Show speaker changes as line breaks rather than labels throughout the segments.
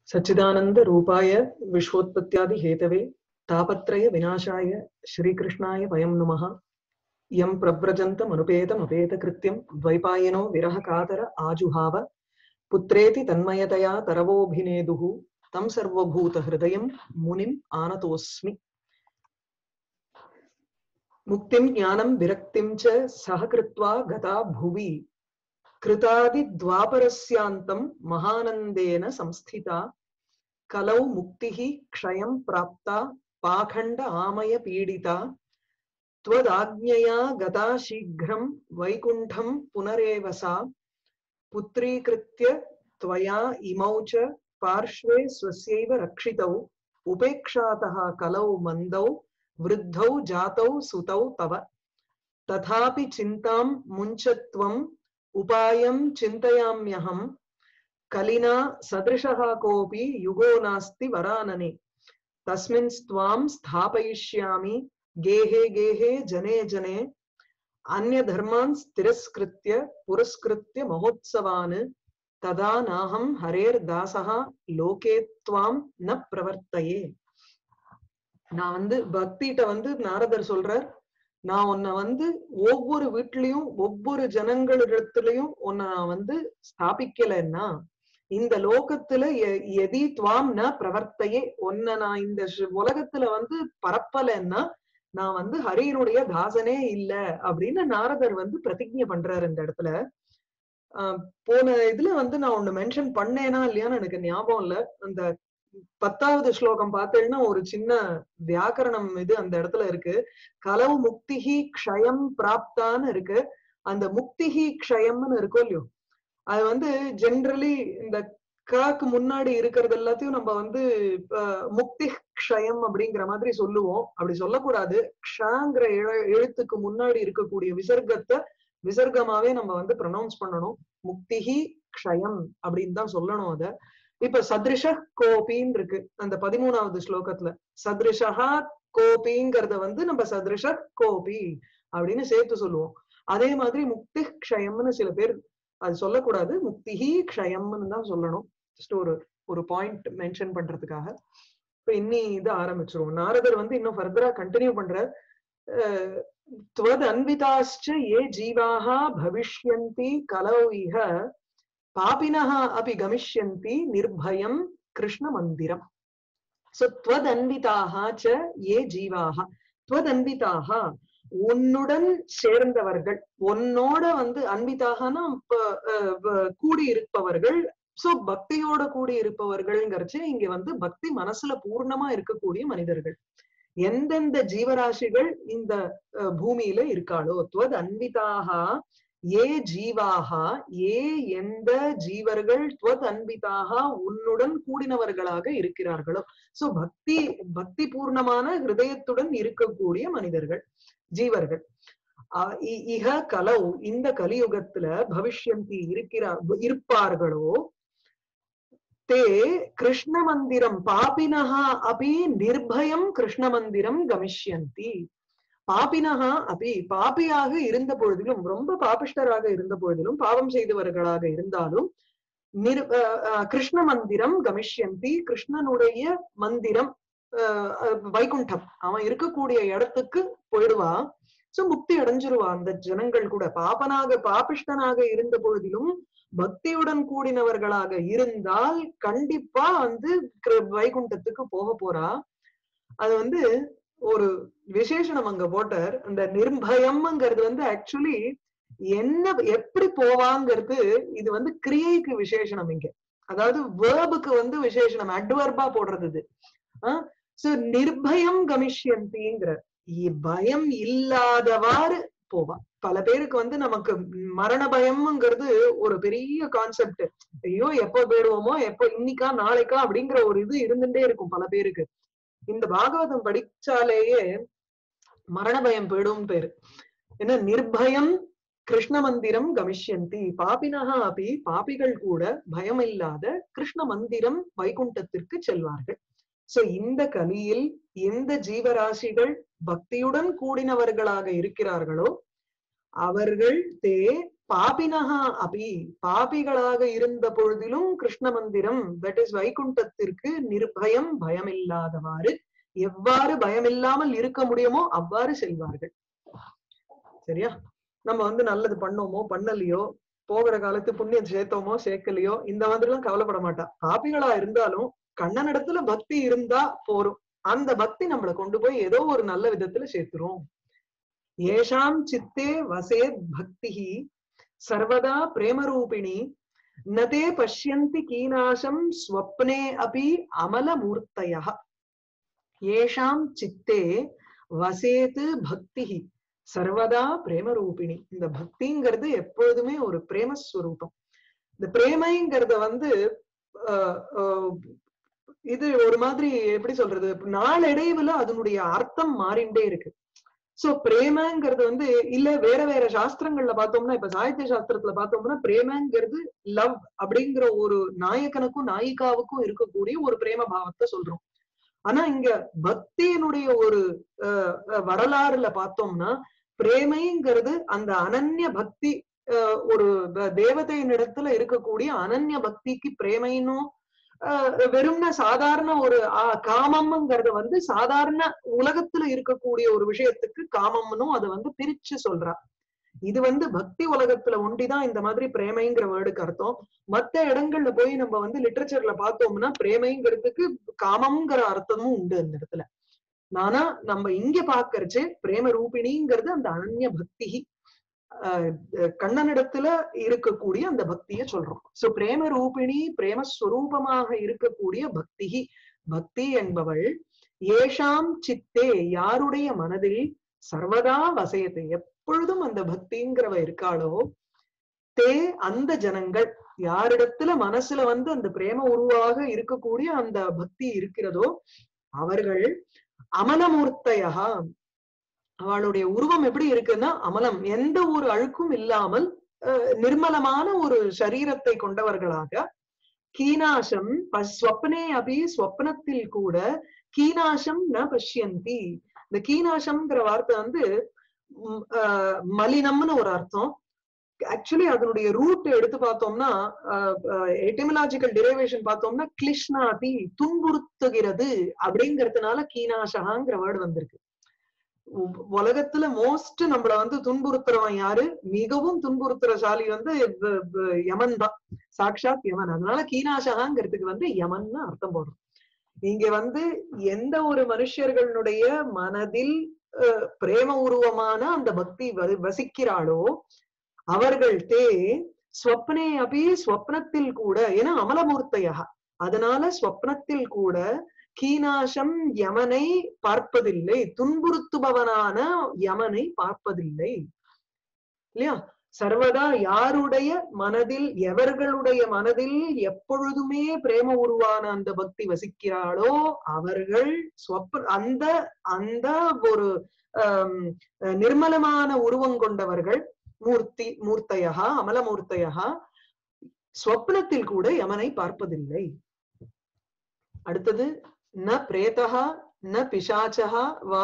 सच्चिदानंद रूपाय विश्वोत्पत्त्यादि Hathaway तापत्रय विनाशाय श्रीकृष्णाय वयं नुमः। यं प्रव्रजन्तमनुपेतमपेतकृत्यं द्वैपायनो विरह कातर आजुहाव पुत्रेति तन्मयतया तरवोऽभिनेदुः तं सर्वभूतहृदयं मुनिम् आनतोऽस्मि। मुक्तिं ज्ञानं विरक्तिं च सह कृत्वा गता भुवि कृतादिद्वापरस्यान्तं महानन्देन संस्थिता कलौ मुक्तिः क्षयं प्राप्ता पाखंड आमय पीडिता त्वदाज्ञया गता शीघ्रं वैकुंठं पुनरेव सा पुत्रीकृत्य त्वया इमौ च पार्श्वे स्वस्यैव रक्षितौ उपेक्षातः कलौ मन्दौ वृद्धौ जातौ सुतौ तव तथापि चिन्तां मुञ्चत्वम् उपायं चिन्तयाम्यहम् कलिना सदृशः कोऽपि युगो नास्ति वरानने तस्मिन् त्वां स्थापयिष्यामि गेहे गेहे जने जने अन्य धर्मान् तिरस्कृत्य पुरस्कृत्य महोत्सवान् तदा नाहं हरेर्दासः लोके त्वां न प्रवर्तये। நான் பக்திட்ட நாரதர் சொல்றார், நான் உன்னை ஒவ்வொரு வீட்லயும் ஒவ்வொரு ஜனங்களிடத்திலையும் உன்னை நான் ஸ்தாபிக்கலைன்னா இந்த லோகத்துல எதி துவாம் ந பிரவர்த்தையே உன்னை நான் இந்த உலகத்துல பரப்பலைன்னா நான் ஹரியனுடைய தாசனே இல்ல அப்படின்னு நாரதர் பிரதிஜ்ஞை பண்றாரு இந்த இடத்துல. போன இதுல நான் ஒண்ணு மென்ஷன் பண்ணேனா இல்லையான்னு எனக்கு ஞாபகம் இல்ல. அந்த 10வது ஸ்லோகம் பார்த்தேன்னா ஒரு சின்ன வியாக்கரணம் இது அந்த இடத்துல இருக்கு. கலவு முக்திஹி க்ஷயம் பிராப்தான்னு இருக்கு. அந்த முக்திஹி க்ஷயம்னு இருக்கோ இல்லையோ, அது ஜென்ரலி இந்த காக்கு முன்னாடி இருக்கிறது எல்லாத்தையும் நம்ம முக்தி க்ஷயம் அப்படிங்கிற மாதிரி சொல்லுவோம். அப்படி சொல்லக்கூடாது. க்ஷாங்கிற எழுத்துக்கு முன்னாடி இருக்கக்கூடிய விசர்க்கத்தை விசர்க்கமாவே நம்ம ப்ரொனவுன்ஸ் பண்ணணும். முக்திஹி க்ஷயம் அப்படின்னு தான் சொல்லணும். அத இப்ப சத்ரிஷ கோபின்னு இருக்கு அந்த 13வது ஸ்லோகத்துல. சத்ரிஷா கோபிங்கிறத நம்ம சத்ரிஷ கோபி அப்படின்னு சேர்த்து சொல்லுவோம். அதே மாதிரி முக்தி க்ஷயம்னு சில பேர் அது சொல்லக்கூடாது, முக்திஹி க்ஷயம்னு தான் சொல்லணும். ஜஸ்ட் ஒரு பாயிண்ட் மென்ஷன் பண்றதுக்காக. இப்ப இன்னி இது ஆரம்பிச்சிருவோம். நாரதர் இன்னும் ஃபர்தரா கண்டினியூ பண்ற. त्वद् अन्विताश्च ये जीवाः भविष्यन्ति कलौ इह पापिनः अपि गमिष्यन्ति निर्भयं कृष्णमन्दिरम्. सो त्वद् अन्विताः च ये जीवाः, त्वद् अन्विताः உன்னுடன் சேர்ந்தவர்கள், உன்னோட அன்பிதாகனா கூடி இருப்பவர்கள். சோ பக்தியோட கூடி இருப்பவர்கள்ங்கிறச்சு இங்க பக்தி மனசுல பூர்ணமா இருக்கக்கூடிய மனிதர்கள். எந்தெந்த ஜீவராசிகள் இந்த பூமியில இருக்காளோ, துவத் அன்பிதாக ஏ ஜீவாக, ஏ எந்த ஜீவர்கள் துவத் அன்பிதாக உன்னுடன் கூடினவர்களாக இருக்கிறார்களோ. சோ பக்தி பூர்ணமான ஹிருதயத்துடன் இருக்கக்கூடிய மனிதர்கள், ஜீவர்கள். இஹ கலௌ இந்த கலியுகத்துல பவிஷ்யந்தி இருப்பார்களோ தே கிருஷ்ண மந்திரம் பாபினஹா அபி நிர்பயம் கிருஷ்ண மந்திரம் கமிஷ்யந்தி. பாபினஹா அபி பாபியாக இருந்த பொழுதிலும், ரொம்ப பாபிஷ்டராக இருந்த பொழுதிலும், பாவம் செய்தவர்களாக இருந்தாலும் கிருஷ்ண மந்திரம் கமிஷ்யந்தி, கிருஷ்ணனுடைய மந்திரம் வைகுண்டம் அவன் இருக்கக்கூடிய இடத்துக்கு போயிடுவா. சோ முக்தி அடைஞ்சிருவா அந்த ஜனங்கள் கூட. பாபிஷ்டனாக இருந்த பொழுதிலும் பக்தியுடன் கூடினவர்களாக இருந்தால் கண்டிப்பா வைகுண்டத்துக்கு போக போறா. அது ஒரு விசேஷனம் அங்க போட்டார். அந்த நிர்பயம்ங்கிறது ஆக்சுவலி என்ன எப்படி போவாங்கிறது இது கிரியைக்கு விசேஷனம் இங்க. அதாவது வேர்புக்கு விசேஷனம் அட்வர்பா போடுறது. சோ நிர்பயம் கமிஷ்யந்திங்கிற பயம் இல்லாதவாறு போவா. பல பேருக்கு நமக்கு மரண பயம்ங்கிறது ஒரு பெரிய கான்செப்ட். ஐயோ எப்ப போயிடுவோமோ, எப்ப இன்னைக்கா நாளைக்கா அப்படிங்கிற ஒரு இது இருந்துட்டே இருக்கும் பல பேருக்கு. இந்த பாகவதம் படிச்சாலேயே மரண பயம் போயிடும் பேரு. ஏன்னா நிர்பயம் கிருஷ்ண மந்திரம் கமிஷ்யந்தி, பாபினஹா அப்படி பாபிகள் கூட பயம் இல்லாத கிருஷ்ண மந்திரம் வைகுண்டத்திற்கு செல்வார்கள். சோ இந்த கலியில் எந்த ஜீவராசிகள் பக்தியுடன் கூடினவர்களாக இருக்கிறார்களோ அவர்கள் தே பாபினஹா அபி பாபிகளாக இருந்த பொழுதிலும் கிருஷ்ண மந்திரம் தட் இஸ் வைகுண்டத்திற்கு நிர்பயம் பயமில்லாதவாறு எவ்வாறு பயமில்லாமல் இருக்க முடியுமோ அவ்வாறு செல்வார்கள். சரியா? நம்ம வந்து நல்லது பண்ணோமோ பண்ணலையோ, போகிற காலத்து புண்ணியம் சேர்த்தோமோ சேர்க்கலையோ, இந்த மாதிரி எல்லாம் கவலைப்பட மாட்டா. பாபிகளா இருந்தாலும் கண்ணனிடத்துல பக்தி இருந்தா போரும். அந்த பக்தி நம்மளை கொண்டு போய் ஏதோ ஒரு நல்ல விதத்துல சேர்த்துரும். ஏஷாம் சித்தே வசேத் பக்திஹி சர்வதா பிரேமரூபிணி நதே பஷ்யந்தி கீனாசம் ஸ்வப்னே அபி அமலமூர்த்தயः. ஏஷாம் சித்தே வசேத் பக்திஹி சர்வதா பிரேமரூபிணி. இந்த பக்திங்கிறது எப்பொழுதுமே ஒரு பிரேமஸ்வரூபம். இந்த பிரேமைங்கிறத வந்து இது ஒரு மாதிரி எப்படி சொல்றது, நாளடைவுல அதனுடைய அர்த்தம் மாறிண்டே இருக்கு. சோ பிரேமங்கிறது வந்து இல்ல வேற வேற சாஸ்திரங்கள்ல பார்த்தோம்னா, இப்ப சாகித்ய சாஸ்திரத்துல பார்த்தோம்னா பிரேமங்கிறது லவ் அப்படிங்கிற ஒரு நாயகனுக்கும் நாயிகாவுக்கும் இருக்கக்கூடிய ஒரு பிரேம பாவத்தை சொல்றோம். ஆனா இங்க பக்தியினுடைய ஒரு வரலாறுல பார்த்தோம்னா பிரேமைங்கிறது அந்த அனன்ய பக்தி, ஒரு தேவதையின் இடத்துல இருக்கக்கூடிய அனன்ய பக்திக்கு பிரேமைன்னும், வெறும்ன சாதாரண ஒரு காமம்ங்கிறத வந்து சாதாரண உலகத்துல இருக்கக்கூடிய ஒரு விஷயத்துக்கு காமம்னும் அதை வந்து பிரிச்சு சொல்றா. இது வந்து பக்தி உலகத்துல ஒண்டிதான் இந்த மாதிரி பிரேமைங்கிற வேர்டுக்கு அர்த்தம். மத்த இடங்கள்ல போய் நம்ம வந்து லிட்ரேச்சர்ல பார்த்தோம்னா பிரேமைங்கிறதுக்கு காமம்ங்கிற அர்த்தமும் உண்டு அந்த இடத்துல. ஆனா நம்ம இங்க பாக்கறச்சு பிரேம ரூபிணிங்கிறது அந்த அனன்ய பக்தி, கண்ணனிடத்துல இருக்கக்கூடிய அந்த பக்தியை சொல்றோம். சோ பிரேம ரூபிணி பிரேமஸ்வரூபமாக இருக்கக்கூடிய பக்தி, பக்தி என்பவள் ஏஷாம் சித்தே யாருடைய மனதில் சர்வதா வசயத்தை எப்பொழுதும் அந்த பக்திங்கிறவ இருக்காளோ, தே அந்த ஜனங்கள் யாரிடத்துல மனசுல வந்து அந்த பிரேம உருவாக இருக்கக்கூடிய அந்த பக்தி இருக்கிறதோ அவர்கள் அமலமூர்த்தையா, அவளுடைய உருவம் எப்படி இருக்குன்னா அமலம், எந்த ஒரு அழுக்கும் இல்லாமல் நிர்மலமான ஒரு சரீரத்தை கொண்டவர்களாக, கீனாசம் ஸ்வப்னே அபி ஸ்வப்னத்தில் கூட கீனாசம் ந பஷ்யந்தி. இந்த கீனாசம்ங்கிற வார்த்தை வந்து மலினம்னு ஒரு அர்த்தம். ஆக்சுவலி அதனுடைய ரூட் எடுத்து பார்த்தோம்னா, எட்டிமலாஜிக்கல் டிரைவேஷன் பார்த்தோம்னா கிளிஷ்னாதி துன்புறுத்துகிறது அப்படிங்கிறதுனால கீனாசகாங்கிற வேர்டு வந்திருக்கு. உலகத்துல மோஸ்ட் நம்மள வந்து துன்புறுத்துறவன் யாரு, மிகவும் துன்புறுத்துறசாலி வந்து யமன் தான், சாட்சாத் யமன். அதனால கீனாசகாங்கிறதுக்கு வந்து யமன்னு அர்த்தம் போடுறோம். இங்க வந்து எந்த ஒரு மனுஷர்களுடைய மனதில் பிரேம உருவமான அந்த பக்தி வசிக்கிறாளோ அவர்கள் தே ஸ்வப்னே அபி ஸ்வப்னத்தில் கூட, ஏன்னா அமலமூர்த்தையா, அதனால ஸ்வப்னத்தில் கூட கீனாசம் யமனை பார்ப்பதில்லை, துன்புறுத்துபவனான யமனை பார்ப்பதில்லை இல்லையா. சர்வதா யாருடைய மனதில், எவர்களுடைய மனதில் எப்பொழுதுமே பிரேம உருவான அந்த பக்தி வசிக்கிறாளோ அவர்கள் அந்த அந்த ஒரு நிர்மலமான உருவம் கொண்டவர்கள், மூர்த்தையா அமலமூர்த்தையா, ஸ்வப்னத்தில் கூட யமனை பார்ப்பதில்லை. அடுத்தது ந பிரேதா ந பிசாச்சா வா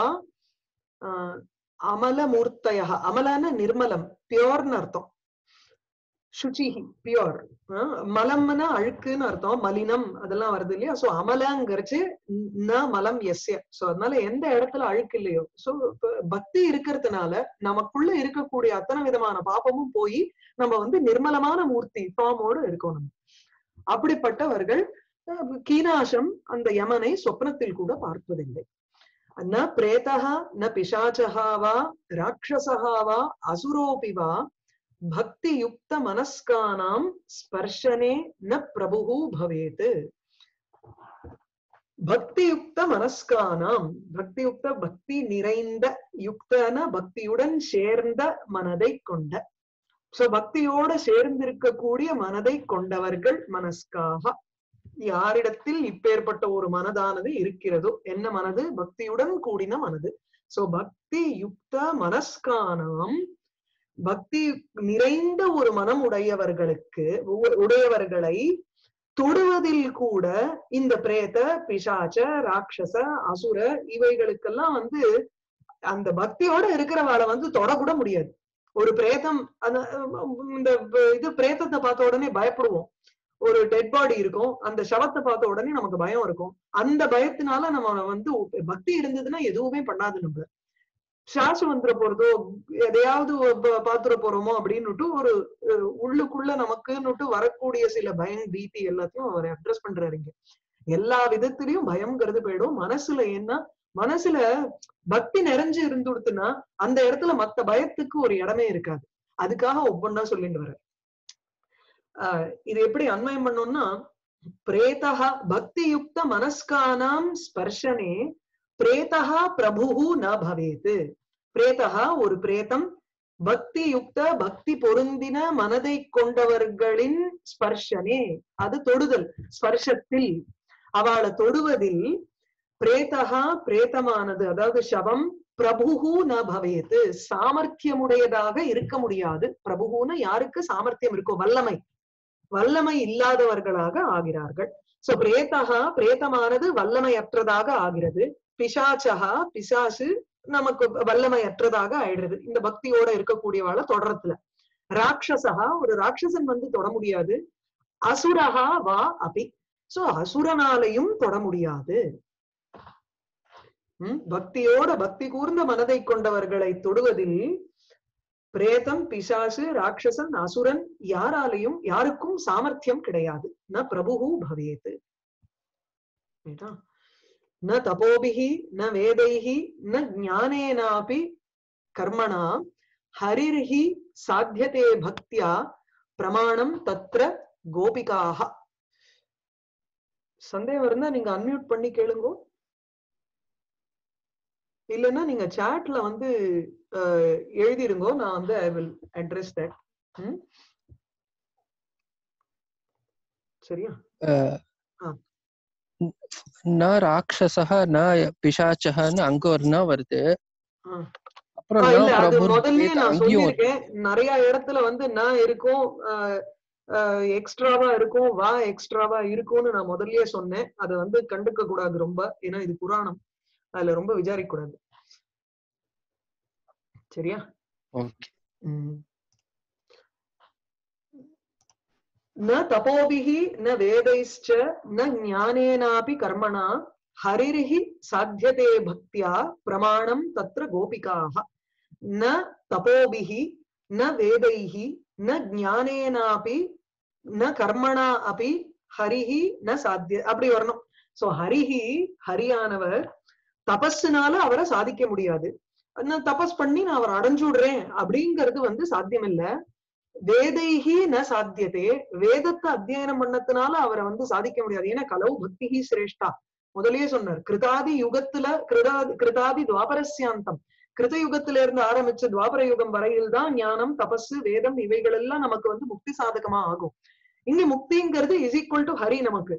அமலமூர்த்தையா. அமலன நிர்மலம், பியோர்னு அர்த்தம். சுச்சிஹி பியோர், மலம்னா அழுக்குன்னு அர்த்தம், மலினம் அதெல்லாம் வருது இல்லையா. சோ அமலங்கிறச்சு ந மலம் எஸ்ய. சோ அதனால எந்த இடத்துல அழுக்கு இல்லையோ, சோ பக்தி இருக்கிறதுனால நமக்குள்ள இருக்கக்கூடிய அத்தனை விதமான பாப்பமும் போய் நம்ம வந்து நிர்மலமான மூர்த்தி ஃபார்மோடு இருக்கோம். நம்ம அப்படிப்பட்டவர்கள் கீனாசம் அந்த யமனை சொப்னத்தில் கூட பார்ப்பதில்லை. ந பிரேதா ந பிசாச்சா வா ராட்சசா வா அசுரோபி வா பக்தி யுக்த மனஸ்கானாம் ஸ்பர்ஷனே ந பிரபு பவேத். பக்தி யுக்த மனஸ்கானாம், பக்தி யுக்த பக்தி நிறைந்த, யுக்தன பக்தியுடன் சேர்ந்த மனதை கொண்ட, சோ பக்தியோட சேர்ந்திருக்கக்கூடிய மனதை கொண்டவர்கள் மனஸ்காக. யாரிடத்தில் இப்பேற்பட்ட ஒரு மனதானது இருக்கிறதோ, என்ன மனது, பக்தியுடன் கூடின மனது. சோ பக்தி யுக்த மனஸ்கானாம், பக்தி நிறைந்த ஒரு மனம் உடையவர்களை தொடுவதில் கூட இந்த பிரேத பிசாச்ச ராட்சச அசுர இவைகளுக்கெல்லாம் வந்து அந்த பக்தியோட இருக்கிறவாளை வந்து தொடக்கூட முடியாது. ஒரு பிரேதம் இந்த இது பிரேதத்தை பார்த்த உடனே பயப்படுவோம். ஒரு டெட் பாடி இருக்கும், அந்த சவத்தை பார்த்த உடனே நமக்கு பயம் இருக்கும். அந்த பயத்தினால நம்ம பக்தி இருந்ததுன்னா எதுவுமே பண்ணாது. நம்ம சாசு வந்துட போறதோ எதையாவது பாத்துட போறோமோ அப்படின்னுட்டு ஒரு உள்ளுக்குள்ள நமக்குன்னுட்டு வரக்கூடிய சில பயம் பீதி எல்லாத்தையும் அவர் அட்ரஸ் பண்றாருங்க. எல்லா விதத்திலயும் பயம்ங்கிறது போயிடும் மனசுல. ஏன்னா மனசுல பக்தி நிறைஞ்சு இருந்துடுத்துன்னா அந்த இடத்துல மத்த பயத்துக்கு ஒரு இடமே இருக்காது. அதுக்காக ஒவ்வொன்னா சொல்லிட்டு வர இது எப்படி அன்வயம் பண்ணோம்னா, பிரேதா பக்தி யுக்த மனஸ்கானாம் ஸ்பர்ஷனே பிரேதா பிரபு ந பவேத். பிரேதா ஒரு பிரேதம், பக்தி யுக்த பக்தி பொருந்தின மனதை கொண்டவர்களின் ஸ்பர்ஷனே அது தொடுதல், ஸ்பர்ஷத்தில் அவளை தொடுவதில் பிரேதா பிரேதமானது அதாவது சவம் பிரபுகு ந பவேத் சாமர்த்தியமுடையதாக இருக்க முடியாது. பிரபுகுன்னு யாருக்கு சாமர்த்தியம் இருக்கோ, வல்லமை வல்லமை இல்லாதவர்களாக ஆகிறார்கள். சோ பிரேதா பிரேதமானது வல்லமையற்றதாக ஆகிறது. பிசாச்சகா பிசாசு நமக்கு வல்லமையற்றதாக ஆயிடுறது இந்த பக்தியோட இருக்கக்கூடியவாள தொடரத்துல. ராட்சசகா ஒரு ராட்சசன் தொட முடியாது. அசுரஹா வா அபி சோ அசுரனாலையும் தொட முடியாது. பக்தியோட பக்தி கூர்ந்த மனதை கொண்டவர்களை தொடுவதில் பிரேதம் பிசாசு ராட்சசன் அசுரன் யாராலையும் யாருக்கும் சாமர்த்தியம் கிடையாது. ந பிரபுஹு பவேத். ந தபோபிஹி ந வேதைஹி ந ஞானேனாபி கர்மணா ஹரிர்ஹி சாத்தியதே பக்தியா பிரமாணம் தத்ர கோபிகாஹ. சந்தேகம் இருந்தா நீங்க அன்மியூட் பண்ணி கேளுங்க, இல்லைன்னா நீங்க சாட்ல எழுதிருங்கோ. நான் ஐ வில் அட்ரஸ் தட். சரியா?
ந ராட்சசஹ ந பிசாச்சஹன்னு அங்க ஒரு ந வருது. அப்புறம்
இல்ல அது முதல்லயே நான் சொல்லியிருக்கேன். நிறைய இடத்துல ந இருக்கும், எக்ஸ்ட்ராவா இருக்கும், வா எக்ஸ்ட்ராவா இருக்கும்னு நான் முதல்லயே சொன்னேன். அதை கண்டுக்க கூடாது ரொம்ப, ஏன்னா இது புராணம், அதுல ரொம்ப விசாரிக்க கூடாது. சரியா? ந தபோபிஹி ந வேதைஸ்ச ந ஞானேனாபி கர்மணா ஹரிர்ஹி சாத்தியதே பக்தியா பிரமாணம் தத்ர கோபிகாஹ. ந தபோபிஹி ந வேதைஹி ந ஞானேனாபி ந கர்மணா அபி ஹரிஹி ந சாத்திய அப்படி வரணும். சோ ஹரிஹி ஹரியானவர் தபஸ்னால அவரை சாதிக்க முடியாது. நான் தபஸ் பண்ணி நான் அவரை அடைஞ்சுடுறேன் அப்படிங்கிறது சாத்தியம் இல்ல. வேதைஹி ந சாத்தியதே வேதத்தை அத்தியனம் பண்ணத்தினால அவரை சாதிக்க முடியாது. ஏன்னா கலவு பக்திஹி சிரேஷ்டா முதலியே சொன்னார். கிருதாதி யுகத்துல கிருதாதி துவாபரஸ்யாந்தம் கிருத யுகத்தில இருந்து ஆரம்பிச்ச துவாபர யுகம் வரையில் தான் ஞானம் தபஸ் வேதம் இவைகள் எல்லாம் நமக்கு முக்தி சாதகமா ஆகும். இங்க முக்திங்கிறது இஸ் ஈக்குவல் டு ஹரி. நமக்கு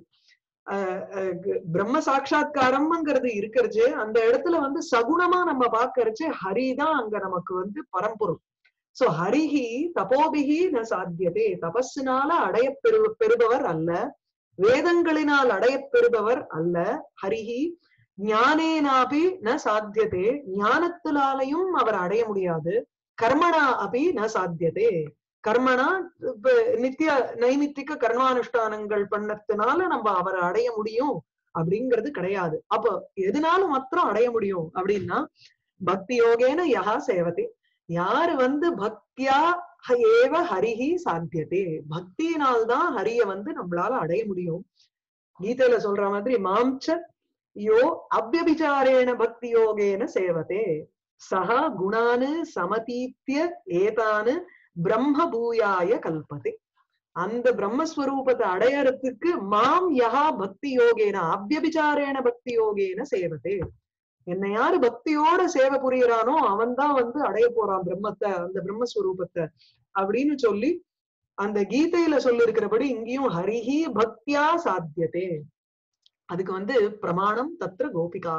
பிரம்ம சாட்சா்காரம்ங்கிறது இருக்கிறச்சு அந்த இடத்துல சகுணமா நம்ம பாக்கறச்சு ஹரிதான் அங்க நமக்கு பரம்பொருள். சோ ஹரிஹி தபோபிஹி ந சாத்தியதே தபஸ்னால அடைய பெறுபவர் அல்ல, வேதங்களினால் அடைய பெறுபவர் அல்ல. ஹரிஹி ஞானேனாபி ந சாத்தியதே ஞானத்தினாலையும் அவர் அடைய முடியாது. கர்மணா அபி ந சாத்தியதே கர்மனா நித்திய நைமித்திக கர்மானுஷ்டானங்கள் பண்ணத்தினால நம்ம அவரை அடைய முடியும் அப்படிங்கிறது கிடையாது. அப்ப எதனால மாத்திரம் அடைய முடியும் அப்படின்னா பக்தி யோகேன யஹா சேவதே யாரு பக்தியா ஏவ ஹரிஹி சாத்தியதே பக்தியினால்தான் ஹரிய நம்மளால அடைய முடியும். கீதையில சொல்ற மாதிரி மாம்ச யோ அவ்யபிச்சாரேண பக்தி யோகேன சேவதே சஹா குணானு சமதீத்ய ஏதானு பிரம்ம பூயாய கல்பதே. அந்த பிரம்மஸ்வரூபத்தை அடையறதுக்கு மாம் யஹா பக்தி யோகேன அவ்யபிச்சாரேண பக்தி யோகேன சேவதே என்னை யாரு பக்தியோட சேவை புரியறானோ அவன் தான் அடைய போறான் பிரம்மத்தை, அந்த பிரம்மஸ்வரூபத்தை அப்படின்னு சொல்லி அந்த கீதையில சொல்லி இருக்கிறபடி இங்கேயும் ஹரிஹி பக்தியா சாத்தியதே. அதுக்கு பிரமாணம் தத்ர கோபிகா.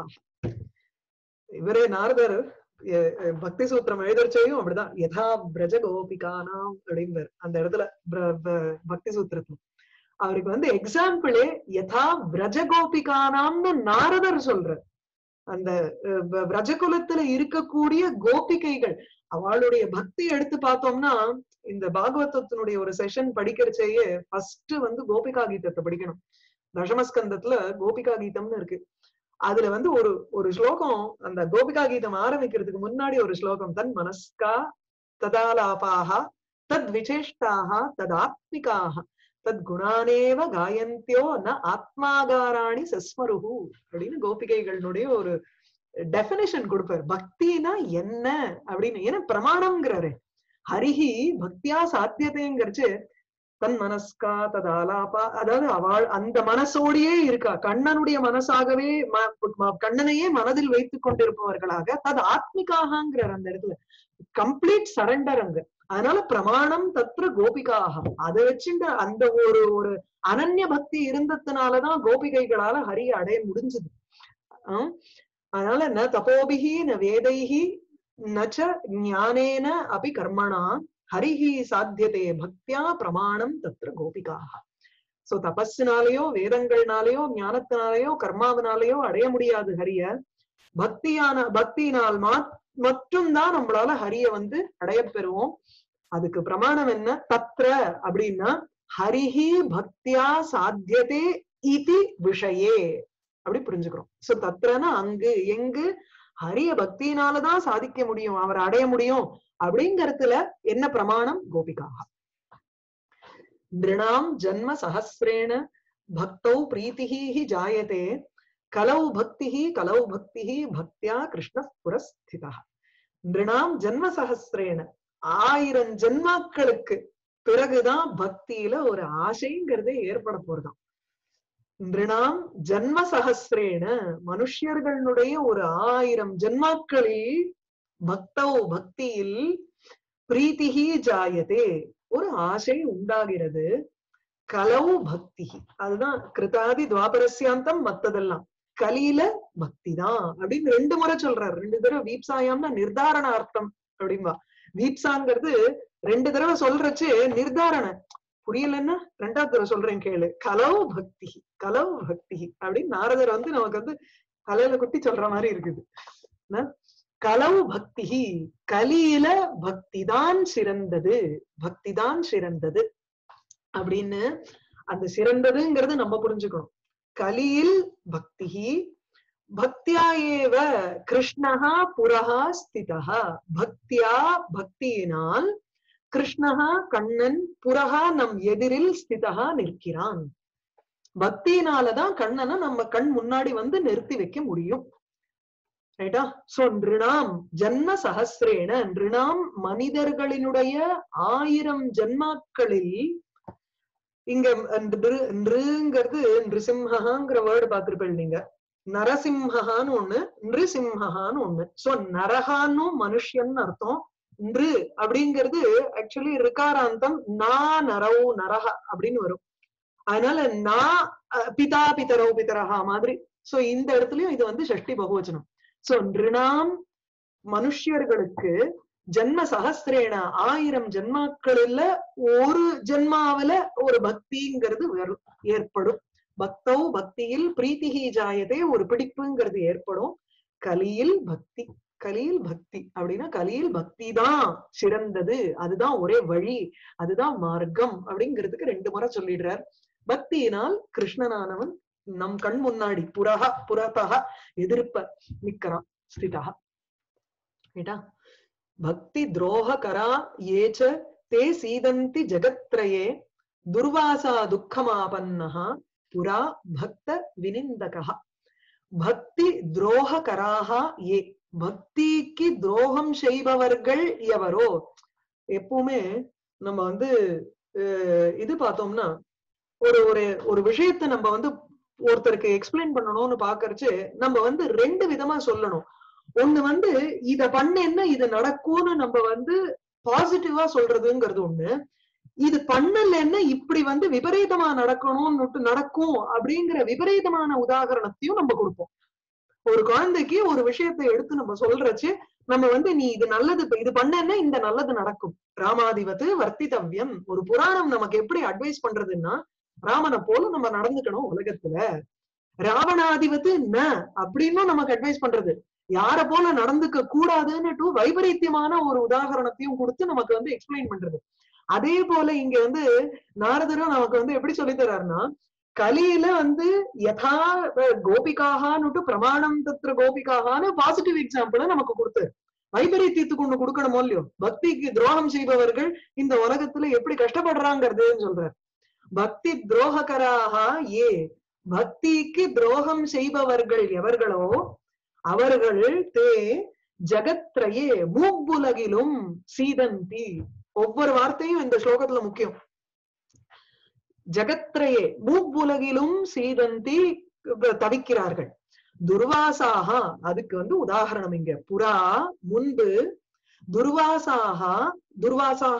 இவரே நாரதர் பக்தி சூத்திரம் எழுதச்சையும் அப்படிதான் யதா பிரஜ கோபிகானாம் அப்படின்பார் அந்த இடத்துல பக்தி சூத்திரத்துல. அவருக்கு எக்ஸாம்பிளே யதா பிரஜ கோபிகானாம்னு நாரதர் சொல்ற. அந்த பிரஜகுலத்துல இருக்கக்கூடிய கோபிகைகள் அவளுடைய பக்தி எடுத்து பார்த்தோம்னா இந்த பாகவதத்தினுடைய ஒரு செஷன் படிக்கிறச்சேயே ஃபர்ஸ்ட் வந்து கோபிகா கீதத்தை படிக்கணும். தசமஸ்கந்தத்துல கோபிகா கீதம்னு இருக்கு. அதுல வந்து ஒரு ஸ்லோகம், அந்த கோபிகா கீதம் ஆரம்பிக்கிறதுக்கு முன்னாடி ஒரு ஸ்லோகம், தன் மனஸ்கா ததாலாபாக தத் விசேஷ்டாக ததாத்மிகாக தத் குணானேவ காயந்தியோ ந ஆத்மாகாராணி சஸ்மருஹு அப்படின்னு கோபிகைகளுடைய ஒரு டெபினிஷன் கொடுப்பார். பக்தினா என்ன அப்படின்னு. ஏன்னா பிரமாணம்ங்கிறாரு. ஹரிஹி பக்தியா சாத்தியத்தைங்கிறச்சு தன் மனஸ்கா ததாலாபா, அதாவது அவள் அந்த மனசோடையே இருக்கா, கண்ணனுடைய மனசாகவே கண்ணனையே மனதில் வைத்துக் கொண்டிருப்பவர்களாக தது ஆத்மிகாகங்கிறார் அந்த இடத்துல. கம்ப்ளீட் சரண்டர் அங்க. அதனால பிரமாணம் தத்ர கோபிகாக. அதை வச்சுட்டு அந்த ஒரு அனன்ய பக்தி இருந்ததுனாலதான் கோபிகைகளால ஹரிய அடைய முடிஞ்சது. அதனால ந தபோபிஹி ந வேதைஹி நச்ச ஞானேன அபி கர்மணா ஹரிஹி சாத்தியதே பக்தியா பிரமாணம் தத்ர கோபிகாக. சோ தபஸ்னாலேயோ வேதங்கள்னாலேயோ ஞானத்தினாலேயோ கர்மாவினாலேயோ அடைய முடியாது ஹரிய. பக்தியினால் மட்டும் தான் நம்மளால ஹரிய வந்து அடைய பெறுவோம். அதுக்கு பிரமாணம் என்ன? தத்ர அப்படின்னா ஹரிஹி பக்தியா சாத்தியதே இதி விஷயே அப்படி புரிஞ்சுக்கிறோம். சோ தத்ரனா அங்கு, எங்கு ஹரிய பக்தியினாலதான் சாதிக்க முடியும், அவர் அடைய முடியும் அப்படிங்கறதுல என்ன பிரமாணம்? கோபிகாக. நிருணாம் ஜன்ம சஹஸ்ரேண பக்தௌ பிரீதிஹி ஹி ஜாயதே கலௌ பக்திஹி பக்தியா கிருஷ்ண புரஸ்திதः. நிருணாம் ஜன்ம சஹஸ்ரேண 1000 ஜென்மாக்களுக்கு பிறகுதான் பக்தியில ஒரு ஆசைங்கிறதே ஏற்பட போறதாம். நிருணாம் ஜன்ம சஹஸ்ரேண மனுஷர்களுடைய ஒரு 1000 ஜென்மாக்களில் பக்தௌ பக்தியில் பிரீதிஹி ஜாயதே ஒரு ஆசை உண்டாகிறது. கலௌ பக்திஹி அதுதான் கிருதாதி துவாபரஸ்யாந்தம், மத்ததெல்லாம் கலியில பக்தி தான் அப்படின்னு 2 முறை சொல்றாரு. 2 தடவை வீப்சாயாம்னா நிர்தாரண அர்த்தம் அப்படின்பா. வீப்சாங்கிறது 2 தடவை சொல்றச்சு நிர்தாரண புரியலன்னா 2வது தடவை சொல்றேன் கேளு. கலௌ பக்தி அப்படின்னு நாரதர் வந்து நமக்கு வந்து தலையில குத்தி சொல்ற மாதிரி இருக்குது. கலௌ பக்தி கலியில பக்திதான் சிறந்தது, பக்திதான் சிறந்தது அப்படின்னு. அந்த சிறந்ததுங்கிறது நம்ம புரிஞ்சுக்கணும். கலியில் பக்தி பக்தியா ஏவ கிருஷ்ணஹா புரஹா ஸ்திதஹா. பக்தியா பக்தியினால் கிருஷ்ணஹா கண்ணன் புரஹா நம் எதிரில் ஸ்திதஹா நிற்கிறான். பக்தியினாலதான் கண்ணனை நம்ம கண் முன்னாடி வந்து நிறுத்தி வைக்க முடியும். ரைட்டா? சோ நிருணாம் ஜன்ம சஹஸ்ரேன, நிருணாம் மனிதர்களினுடைய 1000 ஜென்மாக்களில், இங்க நிருங்கிறது நிருசிம்ஹாங்கிற வேர்டு பார்த்திருப்பேன் நீங்க. நரசிம்ஹான்னு ஒண்ணு, நிருசிம்ஹான்னு ஒண்ணு. சோ நரஹான்னு மனுஷன் அர்த்தம். நிரு அப்படிங்கிறது ஆக்சுவலி ரிகாராந்தம் நா நரவு நரஹா அப்படின்னு வரும். அதனால நா பிதா பிதரவு பிதரஹா மாதிரி. சோ இந்த இடத்துலயும் இது வந்து ஷஷ்டி பகுவச்சனம். சோ நிருணாம் மனுஷர்களுக்கு ஜன்ம சஹஸ்ரேன 1000 ஜென்மாக்கள்ல ஒரு ஜென்மாவில ஒரு பக்திங்கிறது ஏற்படும். பக்தௌ பக்தியில் பிரீத்திஹி ஜாயதே ஒரு பிடிப்புங்கிறது ஏற்படும். கலியில் பக்தி அப்படின்னா கலியில் பக்தி தான் சிறந்தது, அதுதான் ஒரே வழி, அதுதான் மார்க்கம் அப்படிங்கிறதுக்கு 2 முறை சொல்லிடுறார். பக்தியினால் கிருஷ்ணனானவன் நம் கண் முன்னாடி புறத்தக எதிர்ப்ப நிக்கிறான், ஸ்திதா. பக்தி துரோகரா ஏச்ச தே சீதந்தி ஜகத்ரயே துர்வாசா துக்கமாபன்னஹா புரா பக்த வினிந்தகா. பக்தி துரோகராக ஏ, பக்திக்கு துரோகம் செய்பவர்கள் எவரோ. எப்பவுமே நம்ம வந்து இது பார்த்தோம்னா ஒரு விஷயத்த நம்ம வந்து ஒருத்தருக்கு எக்ஸ்பிளைன் பண்ணணும்னு பாக்கறச்சு நம்ம வந்து 2 விதமா சொல்லணும். ஒண்ணு வந்து இத பண்ணேன்னா இது நடக்கும்னு நம்ம வந்து பாசிட்டிவா சொல்றதுங்கிறது ஒண்ணு. இது பண்ணலன்னா இப்படி வந்து விபரீதமா நடக்கும் அப்படிங்கிற விபரீதமான உதாரணத்தையும் நம்ம கொடுப்போம். ஒரு குழந்தைக்கு ஒரு விஷயத்தை எடுத்து நம்ம சொல்றச்சு நம்ம வந்து நீ இது நல்லது, இது பண்ணேன்னா இந்த நல்லது நடக்கும். ராமாதிபத்து வர்த்தித்தவ்யம். ஒரு புராணம் நமக்கு எப்படி அட்வைஸ் பண்றதுன்னா ராமனை போல நம்ம நடந்துக்கணும் உலகத்துல. ராவணாதிபத்து ந அப்படின்னும் நமக்கு அட்வைஸ் பண்றது. யார போல நடந்துக்க கூடாதுன்னு வைபரீத்தியமான ஒரு உதாகரணத்தையும் கொடுத்து நமக்கு வந்து எக்ஸ்பிளைன் பண்றது. அதே போல இங்க வந்து நாரதரும் நமக்கு வந்து எப்படி சொல்லி தர்றாருன்னா, கலியில வந்து யதா கோபிகாகான்னு பிரமாணம் தத்திர கோபிகாகான்னு பாசிட்டிவ் எக்ஸாம்பிள நமக்கு கொடுத்தாரு. வைபரீத்தியத்துக்கு ஒண்ணு கொடுக்கணுமோ இல்லையோ, பக்திக்கு துரோகம் செய்பவர்கள் இந்த உலகத்துல எப்படி கஷ்டப்படுறாங்கிறதுன்னு சொல்றார். பக்தி துரோககராக ஏ, பக்திக்கு துரோகம் செய்பவர்கள் எவர்களோ அவர்கள் தே ஜகத்ரயே மூப்புலகிலும் சீதந்தி. ஒவ்வொரு வார்த்தையும் இந்த ஸ்லோகத்துல முக்கியம். ஜகத்ரயே மூப்புலகிலும் சீதந்தி, தவிக்கிறார்கள். துர்வாசாக, அதுக்கு வந்து உதாரணம் இங்க புறா முன்பு, துர்வாசாக துர்வாசாக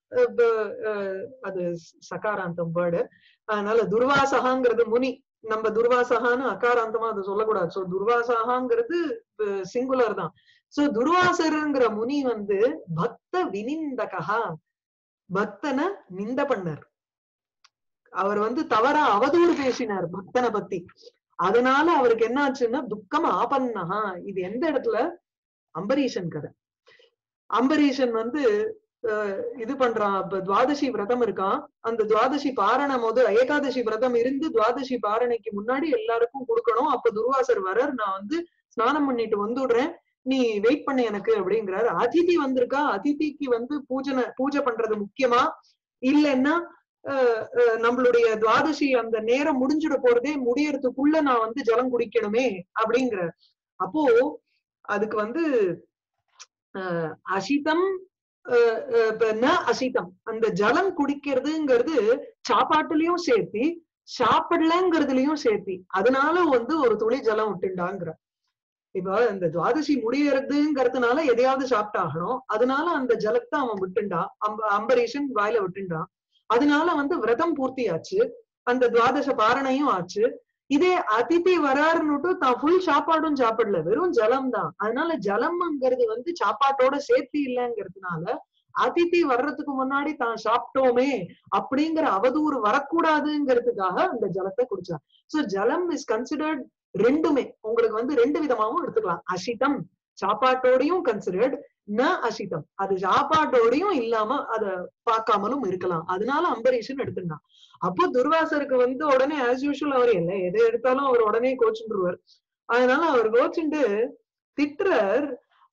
அது சகாராந்தம் வேர்டு, அதனால துர்வாசகாங்கிறது முனி. நம்ம துர்வாசகான்னு அகாராந்தமா அதை சொல்லக்கூடாது. சோ துர்வாசகாங்கிறது சிங்குலர் தான். சோ துர்வாசருங்கிற முனி வந்து பக்த வினிந்தகா, பக்தனை நிந்த பண்ணார். அவர் வந்து தவறா அவதூறு பேசினார் பக்தனை பத்தி. அதனால அவருக்கு என்ன ஆச்சுன்னா துக்கம் ஆபன்னஹா. இது எந்த இடத்துல? அம்பரீஷன் கதை. அம்பரீஷன் வந்து இது பண்றான், துவாதசி விரதம் இருக்கான். அந்த துவாதசி பாரணை ஏகாதசி விரதம் இருந்து துவாதசி பாரணைக்கு முன்னாடி எல்லாருக்கும் கொடுக்கணும். அப்ப துர்வாசர் வரார், நான் வந்து ஸ்நானம் பண்ணிட்டு வந்துடுறேன், நீ வெயிட் பண்ண எனக்கு அப்படிங்கிறாரு. அதிதி வந்திருக்கா, அதிதிக்கு வந்து பூஜை பண்றது முக்கியமா, இல்லைன்னா நம்மளுடைய துவாதசி அந்த நேரம் முடிஞ்சிட போறதே, முடியறதுக்குள்ள நான் வந்து ஜலம் குடிக்கணுமே அப்படிங்கிற. அப்போ அதுக்கு வந்து அசிதம் அசிதம், அந்த ஜலம் குடிக்கிறதுங்கிறது சாப்பாட்டுலயும் சேர்த்தி சாப்பிடலங்கிறதுலயும் சேர்த்தி, அதனால வந்து ஒரு துளி ஜலம் விட்டுண்டாங்கிற. இப்ப இந்த துவாதசி முடியறதுங்கிறதுனால எதையாவது சாப்பிட்டாகணும், அதனால அந்த ஜலத்தை அவன் விட்டுண்டான். அம்பரீஷன் வாயில விட்டுண்டான். அதனால வந்து விரதம் பூர்த்தியாச்சு, அந்த துவாதச பாரணையும் ஆச்சு. இதே அதிதி வராருன்னுட்டு தான் ஃபுல் சாப்பாடும் சாப்பிடல, வெறும் ஜலம் தான். அதனால ஜலம்ங்கிறது வந்து சாப்பாட்டோட சேர்த்து இல்லைங்கிறதுனால அதிதி வர்றதுக்கு முன்னாடி தான் சாப்பிட்டோமே அப்படிங்கிற அவதூறு வரக்கூடாதுங்கிறதுக்காக அந்த ஜலத்தை குடிச்சார். சோ ஜலம் இஸ் கன்சிடர்ட் ரெண்டுமே. உங்களுக்கு வந்து ரெண்டு விதமாவும் எடுத்துக்கலாம். அசிதம் சாப்பாட்டோடையும் கன்சிடர்ட், ந அசிதம் அது சாப்பாட்டோடையும் இல்லாம அத பார்க்காமலும் இருக்கலாம். அதனால அம்பரீஷன் எடுத்துட்டான். அப்போ துர்வாசருக்கு வந்து உடனே ஆஸ் யூஷுவல் அவர் இல்லை எதை எடுத்தாலும் அவர் உடனே கோச்சுருவார். அதனால அவர் கோச்சுண்டு திட்டுறார்.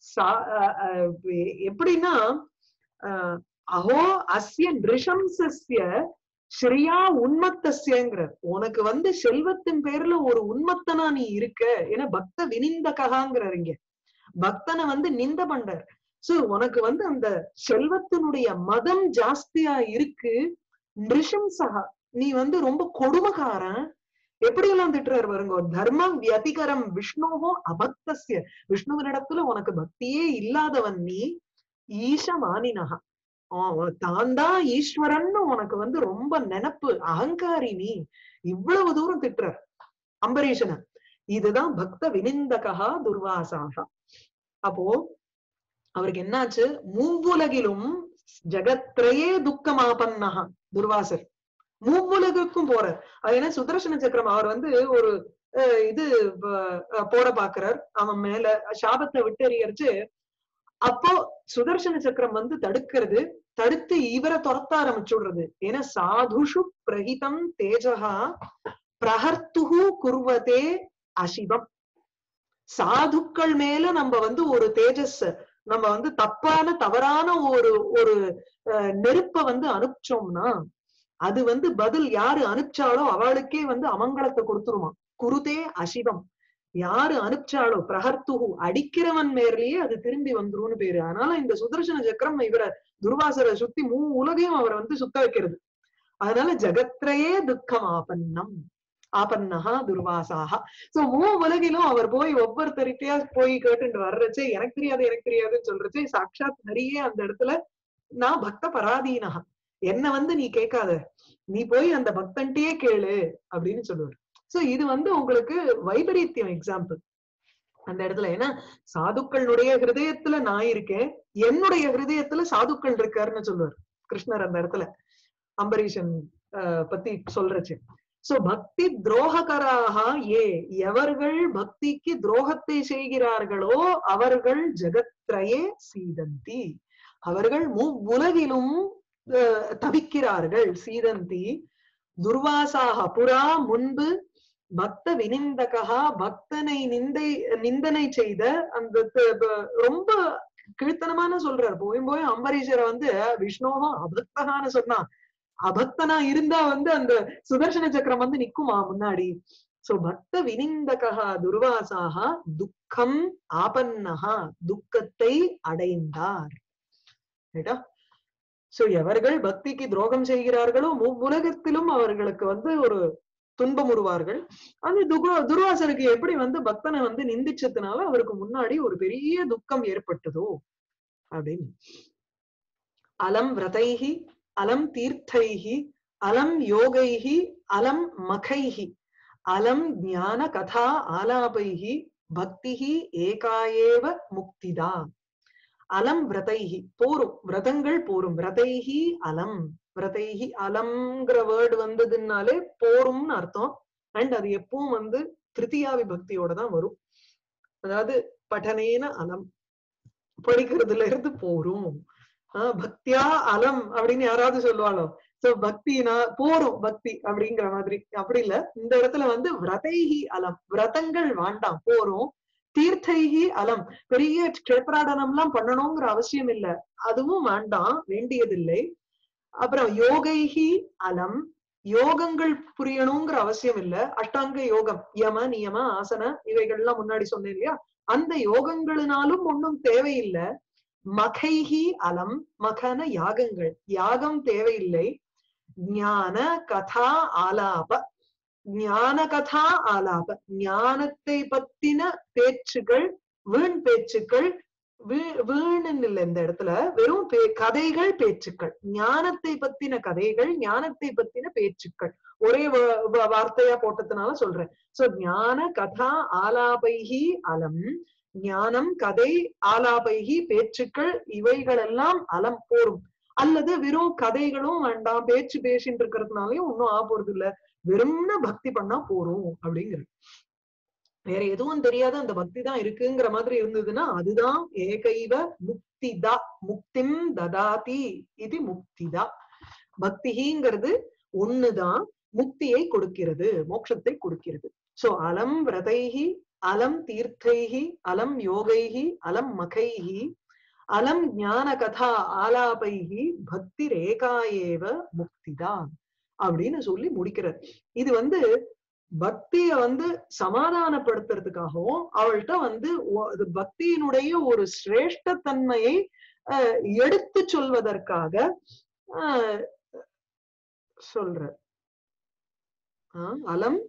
எப்படின்னா அஹோ அஸ்ய நிருஷம்சஸ்ய ஸ்ரீயா உன்மத்தஸ்யங்கிற, உனக்கு வந்து செல்வத்தின் பேர்ல ஒரு உன்மத்தனா நீ இருக்க. ஏன்னா பக்த வினிந்தகாங்கிறார் இங்க, பக்தனை வந்து நிந்த பண்றார். சோ உனக்கு வந்து அந்த செல்வத்தினுடைய மதம் ஜாஸ்தியா இருக்கு. நிருஷம்சகா, நீ வந்து ரொம்ப கொடுமைக்காரன். எப்படி எல்லாம் திட்டுறாரு பாருங்க. தர்மம் வியதிகரம் விஷ்ணுவோ அபக்தஸ்ய, விஷ்ணுவனிடத்துல உனக்கு பக்தியே இல்லாதவன் நீ. ஈஷமானினகா, தான் தான் ஈஸ்வரன்னு உனக்கு வந்து ரொம்ப நினப்பு, அகங்காரி நீ. இவ்வளவு தூரம் திட்டுறார் அம்பரீஷன. இதுதான் பக்த வினிந்தகா துர்வாசாகா. அப்போ அவருக்கு என்னாச்சு? மூவுலகிலும் ஜகத்ரயே துக்கமாபன்னஹா துர்வாசர். மூவுலகுக்கும் போறார். அது என்ன சுதர்சன சக்கரம் அவர் வந்து ஒரு இது போட பாக்குறார், அவன் மேல சாபத்தை விட்டு எறியறிச்சு. அப்போ சுதர்சன சக்கரம் வந்து தடுக்கிறது, தடுத்து இவரை துரத்த ஆரம்பிச்சுடுறது. ஏன்னா சாதுஷு பிரஹிதம் தேஜகா பிரஹர்த்துஹு குர்வதே அசிவம். சாதுக்கள் மேல நம்ம வந்து ஒரு தேஜஸ், நம்ம வந்து தவறான ஒரு நெருப்ப வந்து அனுப்பிச்சோம்னா அது வந்து பதில் யாரு அனுப்பிச்சாலோ அவளுக்கே வந்து அமங்கலத்தை கொடுத்துருமா. குருதே அசிவம், யாரு அனுப்பிச்சாலோ பிரஹர்த்துஹு அடிக்கிறவன் மேலேயே அது திரும்பி வந்துரும்னு பேரு. அதனால இந்த சுதர்சன சக்கரம் இவரை துர்வாசரை சுத்தி உலகையும் அவரை வந்து சுத்த வைக்கிறது. அதனால ஜகத்ரயே துக்கம் ஆபன்னஹா துர்வாசாக. சோ உலகிலும் அவர் போய் ஒவ்வொருத்தருக்கையா போய் கேட்டுட்டு வர்றச்சே எனக்கு தெரியாதுன்னு சொல்றச்சே சாட்சாத் நிறைய அந்த இடத்துல நான் பக்த பராதீனஹா, என்ன வந்து நீ கேட்காத, நீ போய் அந்த பக்தன்ட்டே கேளு அப்படின்னு சொல்லுவார். சோ இது வந்து உங்களுக்கு வைபரீத்தியம் எக்ஸாம்பிள் அந்த இடத்துல. ஏன்னா சாதுக்களுடைய ஹிருதயத்துல நான் இருக்கேன், என்னுடைய ஹிருதயத்துல சாதுக்கள் இருக்காருன்னு சொல்லுவார் கிருஷ்ணர் அந்த இடத்துல அம்பரீஷன் பத்தி சொல்றச்சு. சோ பக்தி துரோககராக ஏ எவர்கள் பக்திக்கு துரோகத்தை செய்கிறார்களோ அவர்கள் ஜெகத்ரயே சீதந்தி அவர்கள் உலகிலும் தவிக்கிறார்கள். சீதந்தி துர்வாசாக புறா முன்பு பக்த வினிந்தகா பக்தனை நிந்தனை செய்த அந்த ரொம்ப கீழ்த்தனமான சொல்றார். போய் அம்பரீஷரை விஷ்ணுவும் அபக்தகான்னு சொன்னா அபக்தனா இருந்தா அந்த சுதர்சன சக்கரம் நிக்குமா முன்னாடி. சோ பக்த வினிந்தகா துர்வாசாக துக்கம் ஆபன்னகா துக்கத்தை அடைந்தார். சோ எவர்கள் பக்திக்கு துரோகம் செய்கிறார்களோ உலகத்திலும் அவர்களுக்கு ஒரு துன்பம் உருவார்கள். அந்த துர்வாசருக்கு எப்படி பக்தனை நிந்திச்சதுனால அவருக்கு முன்னாடி ஒரு பெரிய துக்கம் ஏற்பட்டதோ அப்படின்னு. அலம் விரதைஹி அலம் தீர்த்தைஹி அலம் யோகைஹி அலம் மகைஹி அலம் ஞான கதா ஆலாபைஹி பக்திஹி ஏகாயேவ முக்திதா. அலம் விரதைஹி போரும் விரதங்கள் போரும். விரதைஹி அலம் விரதைஹி அலம்ங்கிற வேர்டு வந்ததுனாலே போரும்னு அர்த்தம். அண்ட் அது எப்பவும் திருத்தியா விபக்தியோட தான் வரும். அதாவது பட்டனேன அலம் படிக்கிறதுல இருந்து போரும். பக்தியா அலம் அப்படின்னு யாராவது சொல்லுவாளோ. சோ பக்தினா போரும் பக்தி அப்படிங்கிற மாதிரி. அப்படி இல்ல, இந்த இடத்துல விரதைஹி அலம் விரதங்கள் வேண்டாம் போரும். தீர்த்தைஹி அலம் பெரிய க்ஷேத்ராடனம் எல்லாம் பண்ணணுங்கிற அவசியம் இல்ல, அதுவும் வேண்டாம், வேண்டியதில்லை. அப்புறம் யோகைஹி அலம் யோகங்கள் புரியணுங்கிற அவசியம் இல்ல. அஷ்டாங்க யோகம் யம நியம ஆசன இவைகள்லாம் முன்னாடி சொன்னேன் இல்லையா, அந்த யோகங்களினாலும் ஒன்றும் தேவையில்லை. மகைஹி அலம் மகன யாகங்கள் யாகம் தேவையில்லை. ஞான கதா ஆலாப ஞான கதா ஆலாப ஞானத்தை பத்தின பேச்சுக்கள் வீண் பேச்சுக்கள் வீணுன்னு இல்லை இந்த இடத்துல, வெறும் கதைகள் பேச்சுக்கள். ஞானத்தை பத்தின கதைகள் ஞானத்தை பத்தின பேச்சுக்கள் ஒரே வார்த்தையா போட்டதுனால சொல்றேன். சோ ஞான கதா ஆலாபைஹி அலம் ஞானம் கதை ஆலாபைகி பேச்சுக்கள் இவைகள் எல்லாம் அலம் போரும். அல்லது வெறும் கதைகளும் வேண்டாம், பேச்சு பேசிட்டு இருக்கிறதுனாலயும் ஒன்னும் ஆ போறது இல்ல, வெறும்னா பக்தி பண்ணா போரும் அப்படிங்கிறது. வேற எதுவும் தெரியாத அந்த பக்தி தான் இருக்குங்கிற மாதிரி இருந்ததுன்னா அதுதான் ஏகைவ முக்திதா முக்திம் ததாதி இது முக்திதா. பக்திங்கிறது ஒண்ணுதான் முக்தியை கொடுக்கிறது, மோட்சத்தை கொடுக்கிறது. சோ அலம் விரதைஹி அலம் தீர்த்தைஹி அலம் யோகைஹி அலம் மகைஹி அலம் ஞான கதா ஆலாபைஹி பக்தி ரேகாயேவ முக்திதா அப்படின்னு சொல்லி முடிக்கிறார். இது பக்திய சமாதானப்படுத்துறதுக்காகவும் அவள்கிட்ட பக்தியினுடைய ஒரு சிரேஷ்டத்தன்மையை எடுத்து சொல்வதற்காக சொல்ற. அலம்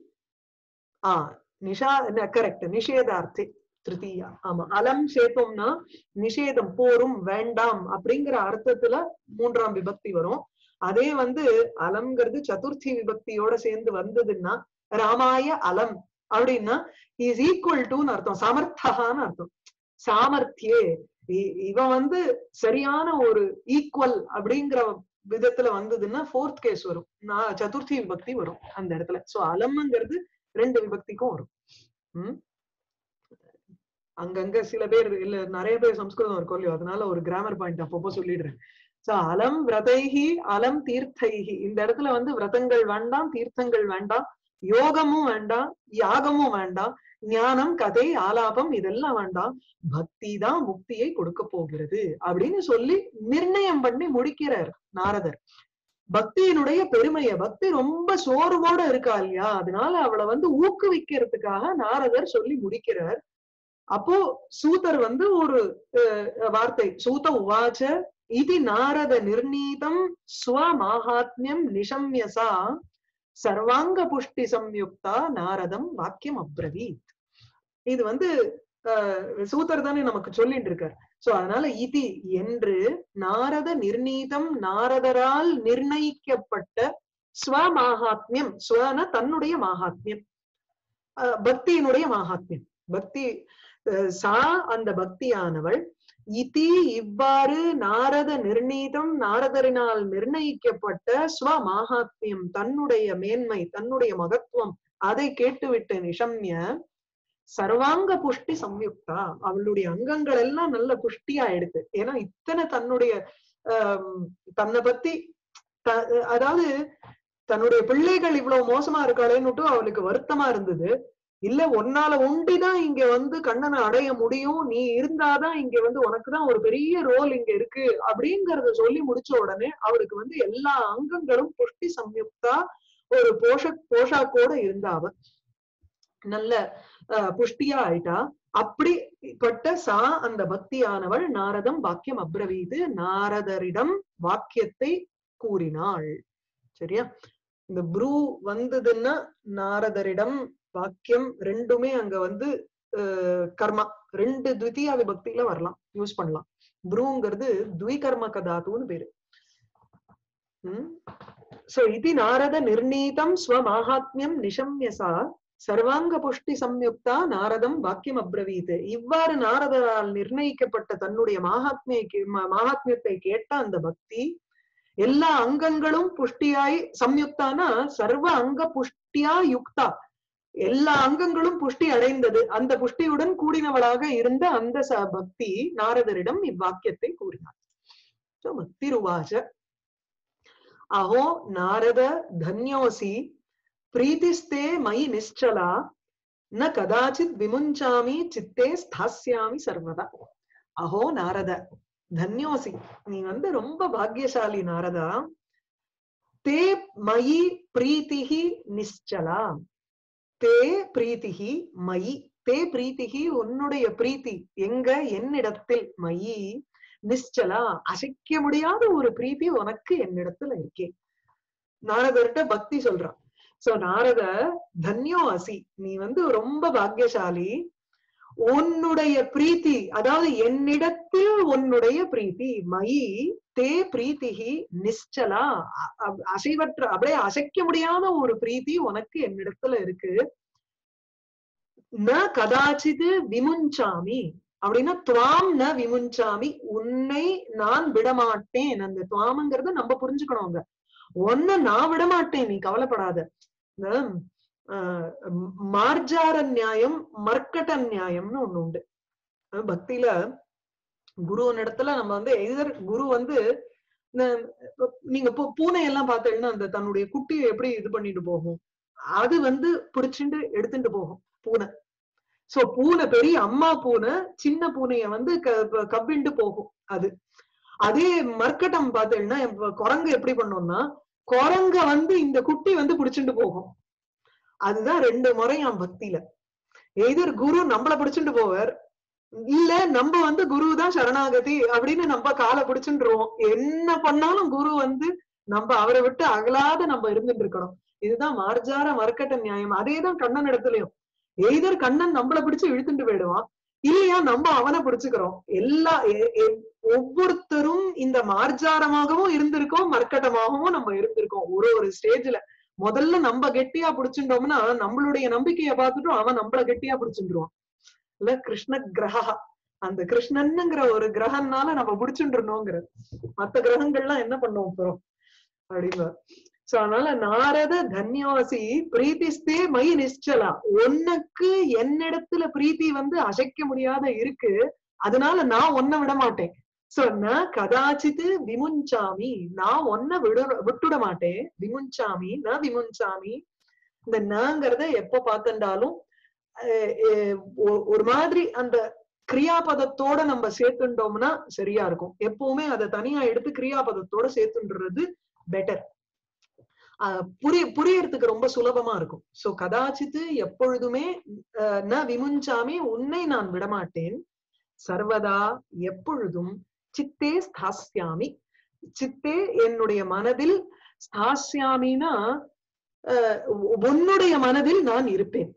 கரெக்ட் நிஷேதார்த்தி திருத்தீயா. ஆமா, அலம் சேர்த்தோம்னா நிஷேதம் போரும் வேண்டாம் அப்படிங்கிற அர்த்தத்துல மூன்றாம் விபக்தி வரும். அதே அலம்ங்கிறது சதுர்த்தி விபக்தியோட சேர்ந்து வந்ததுன்னா ராமாய அலம் அப்படின்னா இஸ் ஈக்குவல் டுன்னு அர்த்தம், சமர்த்தகான்னு அர்த்தம். சாமர்த்தியே இவன் சரியான ஒரு ஈக்குவல் அப்படிங்கிற விதத்துல வந்ததுன்னா ஃபோர்த் கேஸ் வரும், சதுர்த்தி விபக்தி வரும் அந்த இடத்துல. சோ அலம்ங்கிறது ரெண்டு விபக்திக்கும் வரும். அங்கங்க சில பேர் இல்ல நிறைய பேர் சம்ஸ்கிருதம் இருக்கும் இல்லையோ, அதனால ஒரு கிராமர் பாயிண்ட் அப்பப்போ சொல்லிடுறேன். சோ அலம் விரதைஹி அலம் தீர்த்தைஹி இந்த இடத்துல விரதங்கள் வேண்டாம், தீர்த்தங்கள் வேண்டாம், யோகமும் வேண்டாம், யாகமும் வேண்டாம், ஞானம் கதை ஆலாபம் இதெல்லாம் வேண்டாம், பக்தி தான் முக்தியை கொடுக்க போகிறது அப்படின்னு சொல்லி நிர்ணயம் பண்ணி முடிக்கிறார் நாரதர். பக்தியினுடைய பெருமைய, பக்தி ரொம்ப சோர்வோட இருக்கா இல்லையா, அதனால அவளை ஊக்குவிக்கிறதுக்காக நாரதர் சொல்லி முடிக்கிறார். அப்போ சூதர் ஒரு வார்த்தை சூத உவாச்ச இது நாரத நிர்ணீதம் ஸ்வமாஹாத்மியம் நிஷம்யசா சர்வாங்க புஷ்டி சம்யுக்தா நாரதம் வாக்கியம் அப்ரவீத். இது சூதர் தானே நமக்கு சொல்லிட்டு இருக்கார். சோ அதனால இது என்று நாரத நிர்ணீதம் நாரதரால் நிர்ணயிக்கப்பட்ட ஸ்வமாஹாத்மியம், ஸ்வன தன்னுடைய மகாத்மியம், பக்தியினுடைய மகாத்மியம். பக்தி சா அந்த பக்தியானவள் இதி இவ்வாறு நாரத நிர்ணீதம் நாரதரினால் நிர்ணயிக்கப்பட்ட ஸ்வ மாஹாத்மியம் தன்னுடைய மேன்மை தன்னுடைய மகத்துவம் அதை கேட்டுவிட்டு நிஷம்ய சர்வாங்க புஷ்டி சம்யுக்தா அவளுடைய அங்கங்கள் எல்லாம் நல்ல புஷ்டியா எடுத்து. ஏன்னா இத்தனை தன்னுடைய தன்னை பத்தி அதாவது தன்னுடைய பிள்ளைகள் இவ்வளவு மோசமா இருக்காளேன்னுட்டு அவளுக்கு வருத்தமா இருந்தது. இல்ல உன்னால ஒண்டிதான் இங்க வந்து கண்ணனை அடைய முடியும், நீ இருந்தாதான் இங்க வந்து உனக்குதான் ஒரு பெரிய ரோல் இங்க இருக்கு அப்படிங்கறத சொல்லி முடிச்ச உடனே அவருக்கு வந்து எல்லா அங்கங்களும் புஷ்டி சம்யுக்தா ஒரு போஷாக்கோட இருந்தாவ நல்ல புஷ்டியா ஆயிட்டா. அப்படிப்பட்ட சா அந்த பக்தியானவள் நாரதம் வாக்கியம் அப்ரவீது நாரதரிடம் வாக்கியத்தை கூறினாள். சரியா? இந்த ப்ரூ வந்ததுன்னா நாரதரிடம் வாக்கியம் ரெண்டுமே அங்க வந்து கர்மா ரெண்டு த்விதீயா விபக்தியில வரலாம், யூஸ் பண்ணலாம். ப்ரூங்கிறது த்விகர்மக தாத்துன்னு பேரு. சோ இது நாரத நிர்ணீதம் ஸ்வமாஹாத்மியம் நிஷம்யசா சர்வாங்க புஷ்டி சம்யுக்தா நாரதம் வாக்கியம் அப்ரவீத். இவ்வாறு நாரதரால் நிர்ணயிக்கப்பட்ட தன்னுடைய மாஹாத்மியத்தை கேட்ட அந்த பக்தி எல்லா அங்கங்களும் புஷ்டியாய் சம்யுக்தானா சர்வ அங்க புஷ்டியா யுக்தா எல்லா அங்கங்களும் புஷ்டி அடைந்தது அந்த புஷ்டியுடன் கூடினவளாக இருந்த அந்த பக்தி நாரதரிடம் இவ்வாக்கியத்தை கூறினார். பக்திருவாச்ச அஹோ நாரத தன்யோசி பிரீதிஸ்தே மயி நிश्चला ந கதாச்சித் விமுஞ்சாமி சித்தே ஸ்தாஸ்யாமி சர்வதா. அஹோ நாரத தன்யோசி நீ வந்து ரொம்ப பாக்கியசாலி நாரதா. தே மயி பிரீதிஹி நிश्चला தே பிரீதிஹி மயி தே பிரீதிஹி உன்னுடைய பிரீத்தி எங்க என்னிடத்தில் மயி நிश्चला அசைக்க முடியாத ஒரு பிரீத்தி உனக்கு என்னிடத்துல இருக்கே. நாரதர்கிட்ட பக்தி சொல்றான். சோ நாரத தன்யோ அசி நீ வந்து ரொம்ப பாக்கியசாலி. உன்னுடைய பிரீத்தி அதாவது என்னிடத்தில் உன்னுடைய பிரீத்தி மயி தே பிரீத்திஹி நிश्चला அசைவற்ற அப்படியே அசைக்க முடியாத ஒரு பிரீத்தி உனக்கு என்னிடத்துல இருக்கு. ந கதாச்சித் விமுஞ்சாமி அப்படின்னா துவாம் ந விமுஞ்சாமி உன்னை நான் விடமாட்டேன். அந்த துவாமங்கிறத நம்ம புரிஞ்சுக்கணுங்க. ஒன்ன நான் விடமாட்டேன் நீ கவலைப்படாத. இந்த மார்ஜார நியாயம் மர்க்கட்ட நியாயம்னு ஒண்ணு உண்டு பக்தியில. குருவின் இடத்துல நம்ம வந்து எதிர் குரு வந்து நீங்க பூனை எல்லாம் பார்த்தீங்கன்னா அந்த தன்னுடைய குட்டியை எப்படி இது பண்ணிட்டு போகும், அது வந்து பிடிச்சிட்டு எடுத்துட்டு போகும் பூனை. சோ பூனை பெரிய அம்மா பூனை சின்ன பூனைய வந்து கவ்விண்டு போகும். அதே மர்க்கட்டம் பார்த்தீங்கன்னா குரங்கு எப்படி பண்ணோம்னா குரங்க வந்து இந்த குட்டி வந்து பிடிச்சிட்டு போகும். அதுதான் ரெண்டு முறையாம் பக்தியில. எதிர் குரு நம்மள பிடிச்சிட்டு போவார், இல்ல நம்ம வந்து குருதான் சரணாகதி அப்படின்னு நம்ம காலை பிடிச்சுருவோம். என்ன பண்ணாலும் குரு வந்து நம்ம அவரை விட்டு அகலாத நம்ம இருந்துட்டு இருக்கணும். இதுதான் மார்ஜார மர்க்கட்ட நியாயம். அதேதான் கண்ணன் இடத்துலயும் எய்தர் கண்ணன் நம்மள பிடிச்சு இழுத்துட்டு போயிடுவான், இல்லையா நம்ம அவனை பிடிச்சுக்கிறோம். ஒவ்வொருத்தரும் இந்த மார்ஜாரமாகவும் இருந்திருக்கோம் மர்க்கட்டமாகவும் நம்ம இருந்திருக்கோம். ஒரு ஸ்டேஜ்ல முதல்ல நம்ம கெட்டியா பிடிச்சுட்டோம்னா நம்மளுடைய நம்பிக்கைய பார்த்துட்டும் அவன் நம்மள கெட்டியா பிடிச்சுருவான். இல்ல கிருஷ்ண கிரகா அந்த கிருஷ்ணன்ங்கிற ஒரு கிரகம்னால நம்ம பிடிச்சுட்டுருந்தோங்கிற மத்த கிரகங்கள்லாம் என்ன பண்ணுவோம் போறோம் அப்படின்னா. சோ அதனால நாரத தன்யோசி பிரீத்திஸ்தே மயி நிश्चला உனக்கு என்னிடத்துல பிரீத்தி வந்து அசைக்க முடியாத இருக்கு, அதனால நான் ஒன்ன விட மாட்டேன். சோ ந கதாச்சித் விமுஞ்சாமி நான் ஒன்ன விட்டுட மாட்டேன். விமுஞ்சாமி ந விமுஞ்சாமி இந்த நங்கிறத எப்ப பார்த்துட்டாலும் ஒரு மாதிரி அந்த கிரியாபதத்தோட நம்ம சேர்த்துட்டோம்னா சரியா இருக்கும். எப்பவுமே அதை தனியா எடுத்து கிரியாபதத்தோட சேர்த்துன்றது பெட்டர், புரியறதுக்கு ரொம்ப சுலபமா இருக்கும். சோ கதாச்சித்து எப்பொழுதுமே ந விமுஞ்சாமி உன்னை நான் விடமாட்டேன். சர்வதா எப்பொழுதும் சித்தே ஸ்தாஸ்யாமி சித்தே என்னுடைய மனதில் ஸ்தாஸ்யாமினா உன்னுடைய மனதில் நான் இருப்பேன்.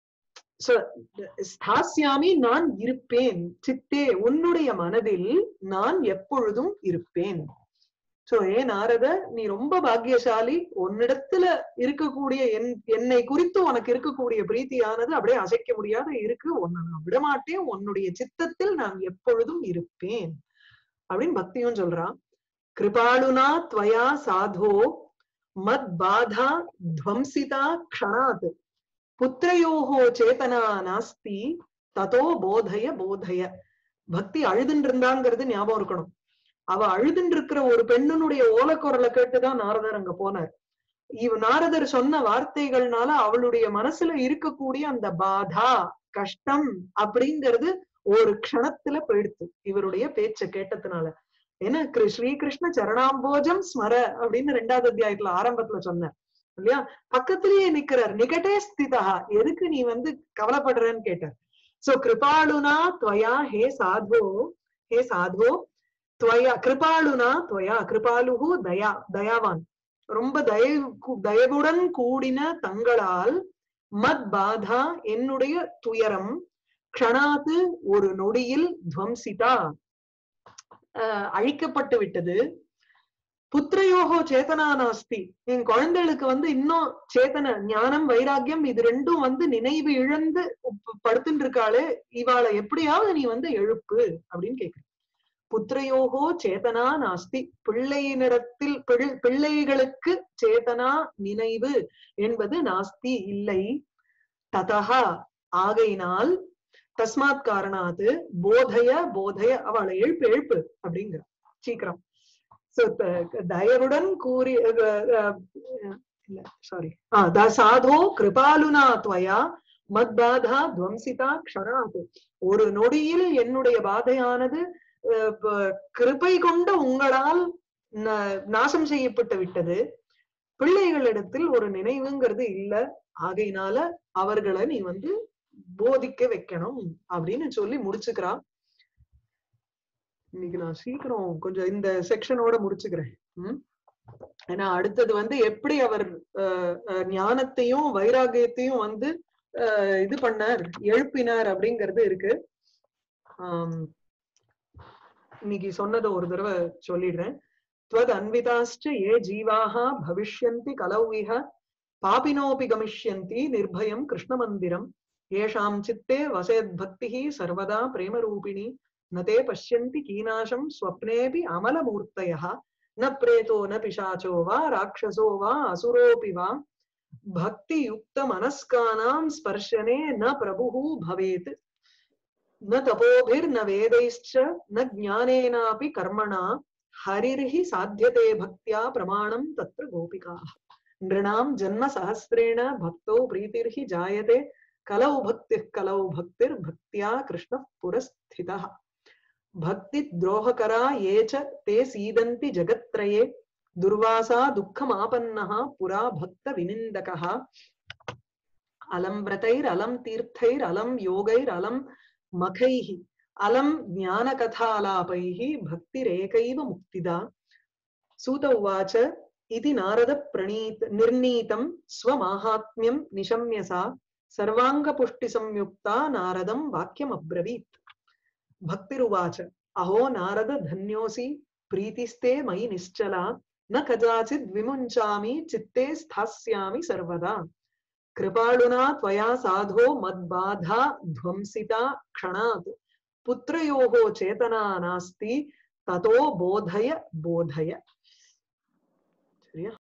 ஸ்தாஸ்யாமி நான் இருப்பேன். சித்தே உன்னுடைய மனதில் நான் எப்பொழுதும் இருப்பேன். சோ நாரத நீ ரொம்ப பாக்கியசாலி, உன்னிடத்துல இருக்கக்கூடிய என்னை குறித்து உனக்கு இருக்கக்கூடிய பிரீத்தியானது அப்படியே அசைக்க முடியாத இருக்கு, உன்னை நான் விடமாட்டேன், உன்னுடைய சித்தத்தில் நான் எப்பொழுதும் இருப்பேன் அப்படின்னு பக்தியும் சொல்றான். கிருபாளுனா துவயா சாதோ மத் பாதா துவம்சிதா க்ஷணாத் புத்திரயோகோ சேதனா நாஸ்தி ததோ போதய போதய. பக்தி அழுதுன்னு இருந்தாங்கிறது ஞாபகம் இருக்கணும். அவ அழுதுன்னு இருக்கிற ஒரு பெண்ணுடைய ஓலக்குரலை கேட்டுதான் நாரதர் அங்க போனார். நாரதர் சொன்ன வார்த்தைகள்னால அவளுடைய மனசுல இருக்கக்கூடிய அந்த பாதா கஷ்டம் அப்படிங்கிறது ஒரு க்ஷணத்துல போயிடுத்து இவருடைய பேச்ச கேட்டதுனால. ஏன்னா ஸ்ரீகிருஷ்ண சரணாம்போஜம் ஸ்மர அப்படின்னு 2வது அத்தியாயத்துல ஆரம்பத்துல சொன்னார் இல்லையா, பக்கத்திலேயே நிக்கிறார், நிகட்டே ஸ்திதா, எதுக்கு நீ கவலைப்படுறன்னு கேட்டார். சோ கிருபாளுனா துவயா ஹே சாத்வோ, ஹே சாத்வோ துவயா கிருபாளுனா துவயா, கிருபாலுஹு தயா, தயாவான், ரொம்ப தயவுடன் கூடின தங்களால், மத் பாதா என்னுடைய துயரம், க்ஷணாத்து ஒரு நொடியில், துவம்சிதா அழிக்கப்பட்டு விட்டது, புத்திரயோகோ சேதனா நாஸ்தி என் குழந்தைகளுக்கு இன்னும் சேதன ஞானம் வைராக்கியம் இது ரெண்டும் நினைவு இழந்து படுத்துட்டு இருக்காளே, இவாளை எப்படியாவது நீ எழுப்பு அப்படின்னு கேக்குற. புத்திரயோகோ சேதனா நாஸ்தி, பிள்ளையினிடத்தில் பிள்ளைகளுக்கு சேதனா நினைவு என்பது நாஸ்தி இல்லை, ததா ஆகையினால், தஸ்மாத் காரணாது போதய போதய அவளை எழுப்பு எழுப்பு அப்படிங்கிற சீக்கிரம். தயவுடன் கூறி சாதோ கிருபாலுனா துவயா மத் பாதா துவம்சிதா க்ஷணாத், ஒரு நொடியில் என்னுடைய பாதையானது கிருபை கொண்ட உங்களால் நாசம் செய்யப்பட்டு விட்டது, பிள்ளைகளிடத்தில் ஒரு நினைவுங்கிறது இல்ல, ஆகையினால அவர்களை நீ போதிக்க வைக்கணும் அப்படின்னு சொல்லி முடிச்சுக்கிறான். இன்னைக்கு நான் சீக்கிரம் கொஞ்சம் இந்த செக்ஷனோட முடிச்சுக்கிறேன். ஏன்னா அடுத்தது எப்படி அவர் ஞானத்தையும் வைராகியத்தையும் இது பண்ணார், எழுப்பினார் அப்படிங்கிறது இருக்கு. இன்னைக்கு சொன்னதை ஒரு தடவை சொல்லிடுறேன். त्वद् अन्विताश्च ये जीवाः भविष्यन्ति कलौ इह पापिनोऽपि गमिष्यन्ति निर्भयं कृष्णमन्दिरम् येषां चित्ते वसेद्भक्तिः सर्वदा प्रेमरूपिणी न ते पश्यन्ति कीनाशं स्वप्नेऽपि अमलमूर्तयः न प्रेतो न पिशाचो वा राक्षसो वा असुरोऽपि वा भक्तियुक्तमनस्कानां स्पर्शने न प्रभुः भवेत् न तपोभिर्न वेदैश्च न ज्ञानेनापि कर्मणा हरिर्हि साध्यते भक्त्या प्रमाणं तत्र गोपिकाः नृणां जन्म सहस्रेण भक्तो प्रीतिर्हि जायते कलौ भक्तिर्भक्त्या कृष्णः पुरस्थितः भक्ति द्रोहकरा ये च ते सीदन्ति जगत्त्रये दुर्वासा दुःखमापन्नः पुरा भक्त विनिन्दकः अलम व्रतैरलं तीर्थैरलं योगैरलं मखैः अलं ज्ञानकथालापैः भक्तिरेकैव मुक्तिदा। सूत उवाच इति नारद निर्णीतं स्वमाहात्म्यं निशम्य सा सर्वाङ्गपुष्टिसंयुक्ता नारदं वाक्यमब्रवीत्। भक्तिरुवाच अहो नारद धन्योऽसि प्रीतिस्ते मयि निश्चला न कदाचिद् विमुञ्चामि चित्ते स्थास्यामि सर्वदा कृपालुना त्वया साधो मद्बाधा ध्वंसिता क्षणात् पुत्रयोः चेतना नास्ति ततो बोधय बोधय।